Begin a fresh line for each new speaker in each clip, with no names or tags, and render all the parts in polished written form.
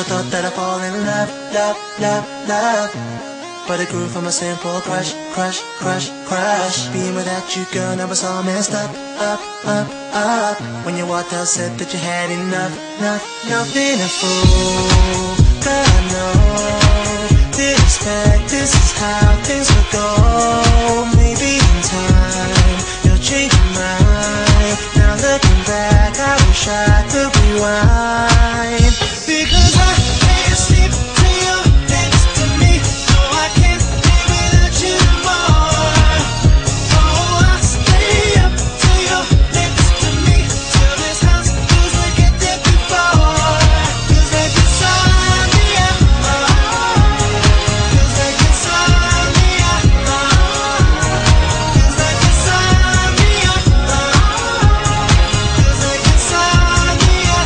thought that I'd fall in love, love, love, love. But it grew from a simple crush, crush, crush, crush. Being without you, girl, now it's all messed up, up, up, up. When you walked out, said that you had enough, enough, enough. Been a fool, girl, I know. Didn't expect this is how things would go. Maybe in time, you'll change your mind. Now looking back, I wish I could rewind. Because I can't sleep till you're next to me. No, I can't live without you more. Oh, I stay up till you're next to me. Till this house feels like it did before. Feels like insomnia. Feels like insomnia. Feels like insomnia. Feels like insomnia.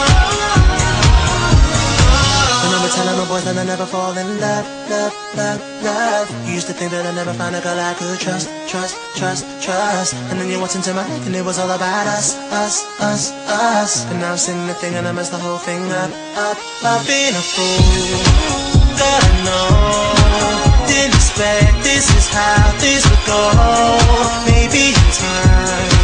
Remember telling my boys that I never fall in love, love, love, love. You used to think that I'd never find a girl I could trust, trust, trust, trust. And then you walked into my life and it was all about us, us, us, us. And now I'm sitting there thinking I messed the whole thing up, up. I've been a fool, God I know. Didn't expect this is how things would go. Maybe in time